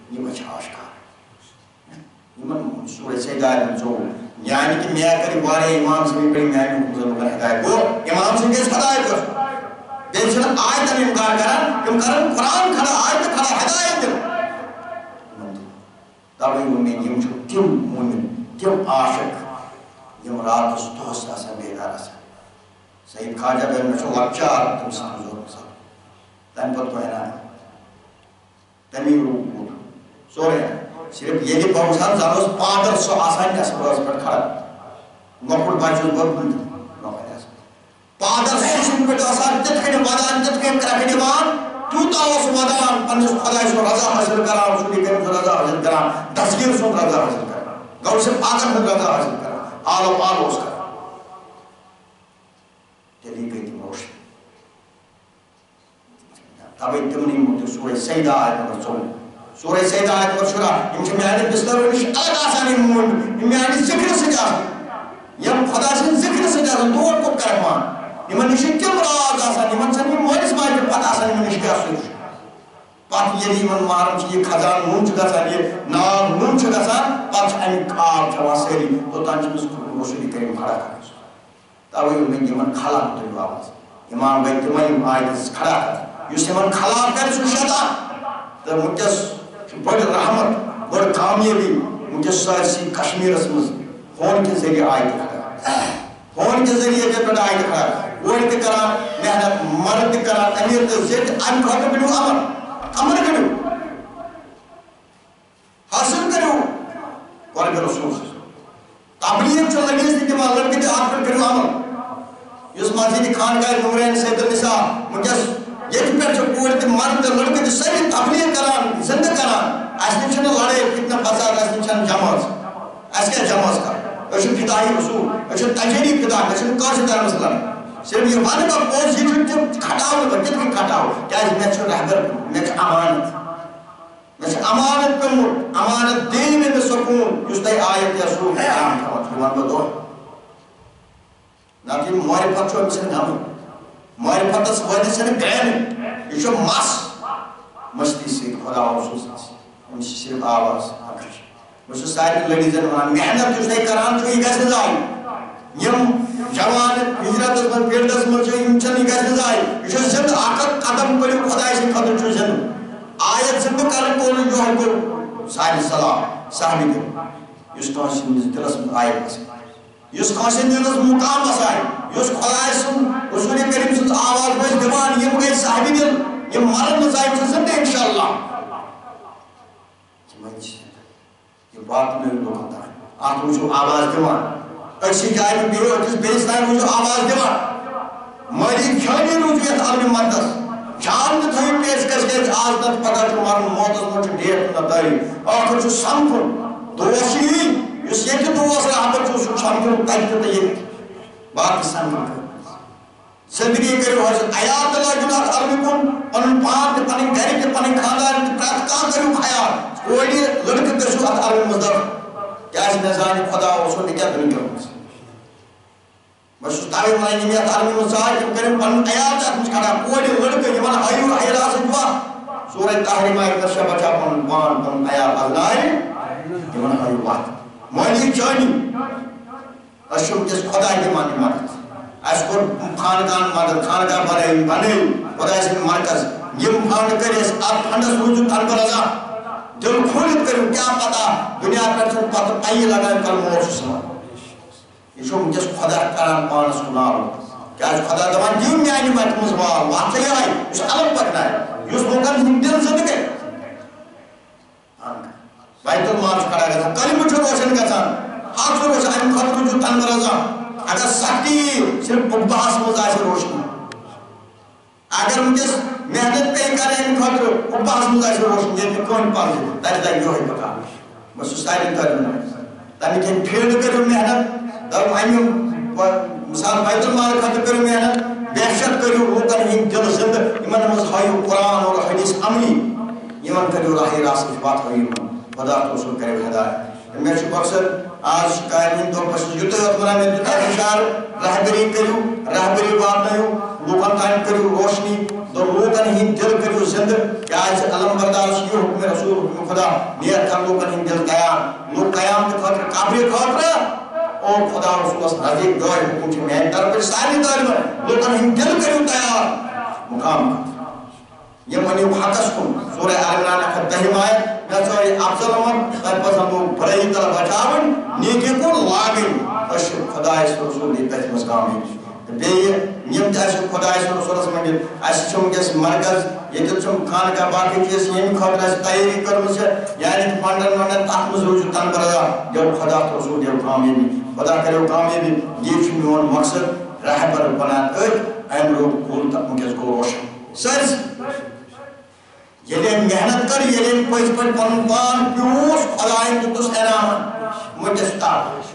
یہ بچ آشکار سورہ سیدہ جو یعنی کہ میں کری وارے امام سے بھی پڑھی میں حکومت مگر ہدایت گو امام سے کس ہدایت کر بیچن آیت میں انکار کرن تم کرن قرآن کھڑا آیت کھڑا ہدایت دل تبھی امید یم چھو تم مومن تم عاشق یم رات اس دوست آسان بیدار آسان سید خواجہ بہن میں چھو لکچار تم سمجھو مثال تم پت کو ہے نا تمی روح بود سورے صرف یہ کہ بہت زانوس پادر سو آسان جیسا روز پر کھڑا نوکڑ باجوز بہت بند پادر سو سن پر آسان جتکن وادان جتکن کرکن وان توتا اس وادان پنجس خدای سو رضا حاصل کرام سوری کرم سو رضا حاصل کرام دستگیر سو رضا حاصل کرام گوڑ سے پادر سو رضا حاصل کرام آلو پالو اس کرام چلی گئی تھی روشن تابعی تمنی موتی سورہ سیدہ آیت نمبر 14 سورہ سیدہ آیت نمبر 14 امچہ میانی بستر ونش الگ آسانی مومن میانی ذکر سے جاسن یم خدا سے ذکر سے جاسن دور کو کرمان یمن نشی کم راز آسان یمن سن یم مولس ماجر پت آسان یمن نشی آسان پت یدی یمن مارم چی یہ خزان نون چھ گسان یہ نام نون چھ گسان پت امی کاب چوان سیری تو تانچ مز رسولی کریم کھڑا کریں تاوی یمن خلا ہوتے آواز امام بیت تمہیں آیت کھڑا کریں یس یمن خلا کر سو شیطان تو مجھس بڑ رحمت بڑ کامیابی مجھس سارسی کشمیر اسمز فون کے ذریعے آیت کھڑا فون کے ذریعے جب آیت کھڑا ووڑ تے کران محنت مرد تے کران امیر تے زید ان کھوٹے بنو امر کرو حاصل کرو قرآن رسول تبلیغ چو لگیس دی جمع لڑکے تے آخر کرو امر یس مسجد خانقاہ نورین سید النساء مجھس یہ پر جو پوڑ تے مرد تے لڑکے تے ساری تبلیغ کران زندہ کران اسنے چھنے لڑے کتنا بازار اسنے چھنے جماعت اس کے جماعت کا اشن فدائی رسول اشن تجری فدائی اشن کاش دار مسئلہ صرف یہ وعدہ کا پوز یہ جو کھٹاؤ بچت کی کھٹاؤ کیا اس میں چھو رہبر میں چھو امانت میں چھو امانت کروں امانت دین میں سکون جس تے آیت یا رسول حرام کھوا چھوان بدو ناکہ معرفت چھو امسن نام معرفت اس وعدہ سے گرین یہ چھو مستی سے خدا و رسول سے ہمیں صرف آواز آکش مجھے ساری لیڈیزن ونان محنت جو سے کران جو یہ گیس نظائی یم جوان ہجرت اس میں پیردس مجھے امچن یہ گیس نظائی یہ چھو زند آقت قدم کری خدای سے قدر چھو زند آیت زند کرن کولو جو ہم کو ساری صلاح صحبی دے یس کانسی دلس آیت بس یس کانسی دلس مقام بس آئی یس خدای سن رسول کریم سن آواز بس دیوان یم گئی صحبی دل یم مرن نظائی چھو زند انشاءاللہ یہ بات میں لوگ ہوتا ہے آپ مجھے آواز دیوان اکسی جائے میں بیرو اکس بیستان مجھے آواز دیوان مجھے کھانی روزیت عالمی مندس جان تھوئی پیش کس کے آج تک پتا چھو مارن موتس مجھے ڈیٹ نداری آخر چھو سمکن دوشی اس یہ کہ دوست رحمت چھو سمکن تجھتے تیئے بات سمکن کر زندگی کرو حضرت آیات اللہ جنات عالمی کن انہوں پانت پانی گھری کے پانی خاندار پرات کام کرو خیال کوئی لڑکے کشو ات عالمی مزدر کیا اس نظام خدا و رسول نے کیا دنی کرو بس تاوی ملائی نمیت عالمی مزدر جب کریں پن آیات جات مجھ کھڑا کوئی لڑکے یمن حیور حیرہ سے جوا سورہ تحریمہ ایک ترشہ بچا پن وان پن آیات اللہ یمن حیور بات مولی جانی اشم جس خدا کے مانی مدد اس کو خانقان مدد خانقاہ بنے خدا اس میں مرکز یم خان کرے اس آپ ہنڈس وجود تن پر ازا دل کھولت کرو کیا پتا دنیا پر چھو پتہ پائی لگائیں کل موش سمان یہ شو جس خدا کران پانس کو نارو کیا اس خدا دوان دیون میں آئینی مات مزوال وہاں چلے آئی اس علم پکنا ہے اس موقع ہم دل زندگے بیت المال کھڑا گیا تھا کلمہ چھو روشن گیا تھا ہاتھ چھو روشن ایم خط وجود تن پر ازا اگر سختی صرف بحث مزاج روشن اگر مجھے محنت پہ کریں ان خطر بحث مزاج روشن یہ کون پاس ہے تاکہ تاکہ یہ ہوئی پکا بس اس تاکہ کرنا تاکہ کہیں پھیلڈ کرو محنت در آئیم مثال بیت المال خطر کرو محنت بحشت کرو لوکن ہی دل زند ایمان مزحائی قرآن اور حدیث عملی ایمان کرو راہی راست بات ہوئی خدا تو سن کرے ہدایت میں چھو بخصر آج قائمین تو پس جتے اتمنا میں دیتا اشار رہبری کرو رہبری بات نہیں لوکن قائم کرو روشنی تو لوکن ہند دل کرو زند کیاز علم بردار یہ حکم رسول حکم خدا نیت کر لوکن ہند دل تیار لوگ قیام کے خاطر قبر خاطر اور خدا رسول نزدیک دعائے حکم سے میان طرف ساری تعلیم لوکن ہند دل کرو تیار مقام یہ منیو حقس کن سورہ عمران اکھر دہم آیت میں سوری افضل امم تر پسند لوگ برائی طرف بچاون نیکی کن لاگن اشر خدا رسول دی تحت مسکامی بیٚیہِ یِم تہِ اَسہِ خۄداے سُنٛد رسوٗلَس منٛز اَسہِ چھُ وٕنکٮ۪س مرکز ییٚتٮ۪ن چھُم خانقاہ باقٕے چیٖز ییٚمہِ خٲطرٕ اَسہِ تیٲری کٔرمٕژ چھِ یعنی کہِ پنٛڈن ونٛڈن تَتھ منٛز روٗزِو تنبردا دِیو خۄدا تہٕ رسوٗل دِیو کامیٲبی خۄدا کٔرِو کامیٲبی یہِ چھُ میون مقصد رہبر بنان أتھۍ اَمہِ روٚٹ کُل تہٕ وٕنکٮ۪س گوٚو روشن سٲرسٕے ییٚلہِ أمۍ محنت کٔر ییٚلہِ أمۍ پٔزۍ پٲٹھۍ پنُن پان پیوٗس خۄدایَن دیُتُس انعامن وٕنکٮ۪س تَل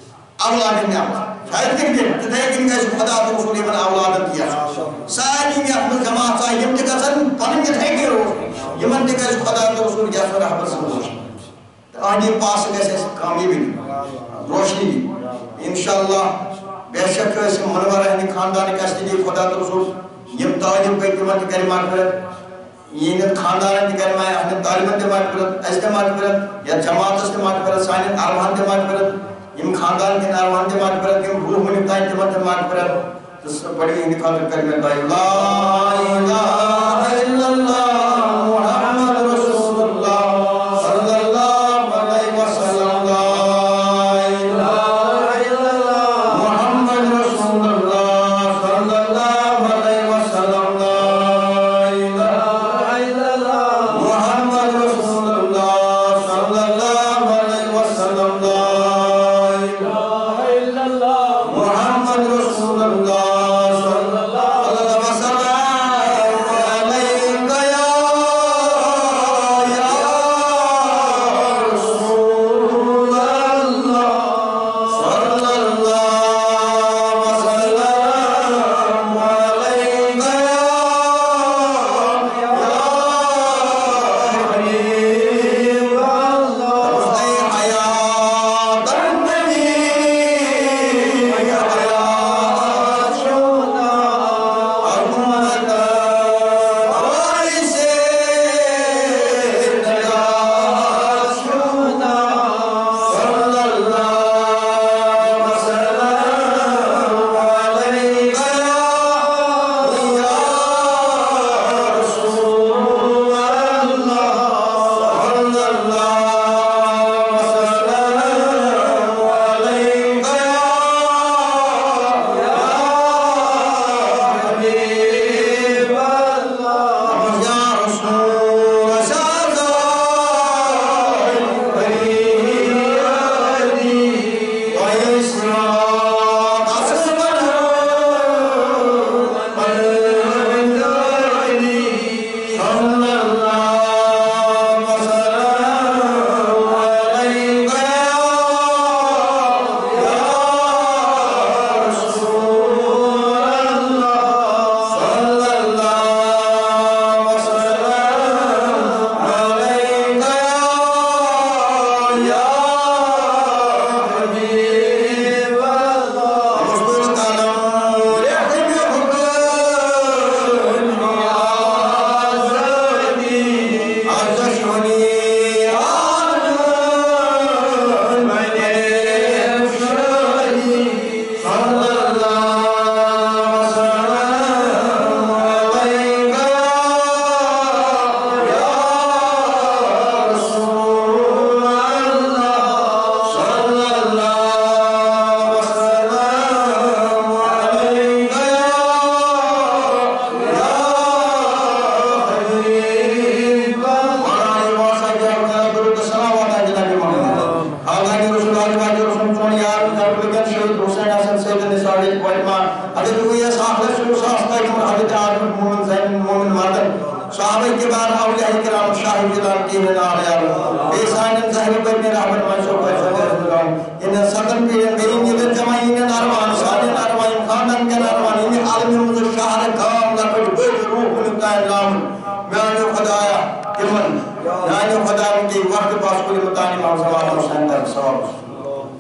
اولادن نعمت شاید کن دن تتھے کن گژھِ خدا تہٕ رسول یمن اولادن دِتھ سارنٕے یتھ منٛز جماعت آیہِ یِم تہِ گژھن پنٕنۍ یِتھے کٔنۍ روزٕنۍ یِمن تہِ گژھِ خدا تہٕ رسول گژھُن رحبر سٕنٛز روشنی تہٕ أہنٛدِ پاسہٕ گژھِ اَسہِ کامیٲبی دِنۍ روشنی دِنۍ انشاءاللہ بے شک أسۍ منور اہنٛدِ خاندانٕکۍ اَسہِ تہِ دی خدا تہٕ رسول یِم تعلیٖم پٔکۍ تِمن تہِ کرِ مغفرت یِہنٛدٮ۪ن خاندانن تہِ کرِ اہنٛدٮ۪ن طالبن تہِ مغفرت اَسہِ تہِ مغفرت یتھ جماعتس تہِ مغفرت سانٮ۪ن ارواحن تہِ مغفرت یم خاندان کے ارواحن تہِ مغفرت یم روح ونیُک تام تِمن تہِ مغفرت تہٕ بڑی ہٕنٛدِ خٲطرٕ کر مےٚ دعا لا اِلٰہَ اِلَّا اللَّهُ محمد رسول اللہ صلی اللہ علیہ وسلم لا اِلٰہَ اِلَّا اللَّهُ محمد رسول اللہ صلی اللہ علیہ وسلم لا اِلٰہَ اِلَّا اللَّهُ محمد رسول اللہ صلی اللہ علیہ وسلم لا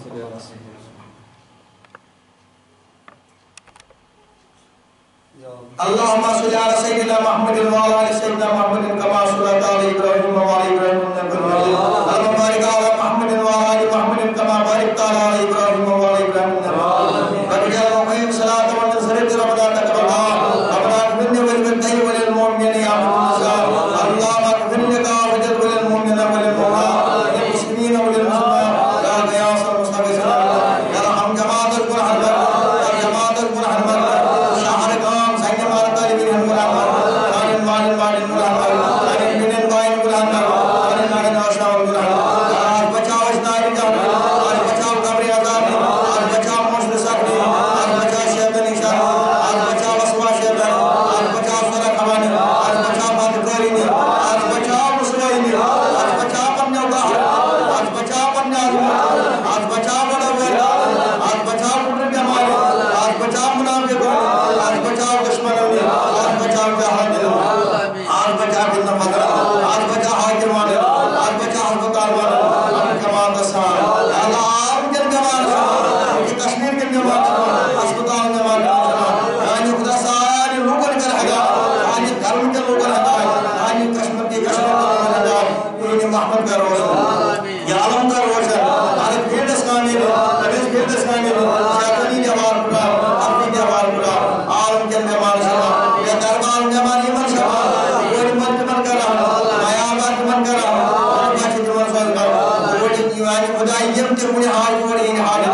یا اللهم صل على سيدنا محمد وعلى ال سيدنا محمد كما صليت على ابراهيم وعلى ابراهيم انك حميد مجيد. اللهم بارك على محمد وعلى ال محمد كما باركت على ابراهيم وعلى ابراهيم انك حميد مجيد. وقيم صلاة وتسليم ربنا تقبلها ربنا اغفر لي ولوالدي وللمؤمنين يا رب العالمين. اللهم اغفر لكافة وللمؤمنين وللمؤمنات وللمسلمين وللمسلمات يا غياث المستغيثين يا رحم جماعة القرآن يا جماعة القرآن شهر قام سيد مالك الدين القرآن مالين مالين مالين القرآن مالين بنين باين القرآن مالين مالين أشرار القرآن آج بچاو اشنائي جان آج بچاو قبر عذاب آج بچاو مشر سخت آج بچاو شیطان اشار آج بچاو اسوا شیطان آج بچاو سورہ خوانی آج بچاو بدکاری آج بچاو مسلمین آج بچاو پنجا باہر آج بچاو پنجا آج بچاو بڑا ویل آج بچاو پنجا جمال آج بچاو منافق آج بچاو دشمنوں آج بچاو جہاد آج بچاو کتنا فضل آج بچاو حاکمان آج بچاو حکمران والا جماعت اسلام یا اللہ عالم کے جماعت کشمیر کے جماعت اسپتال جماعت یعنی خدا سارے لوگوں نے کہا یعنی دھرم کے لوگوں نے کہا یعنی کشمیر کے لوگوں نے کہا یہ محمد کا روشن یا عالم کا روشن عالم پھیڑ اسلامی نبیز پھیڑ اسلامی شیطانی جوار پڑا اپنی جوار پڑا عالم کے جمال شما یا دربار جمال ایمان شما کوئی من کر رہا آیابات من کر رہا اور کیا چھتے من سوال کر وہ جتنی وانی خدا یم تے مجھے حال کوڑی ان حال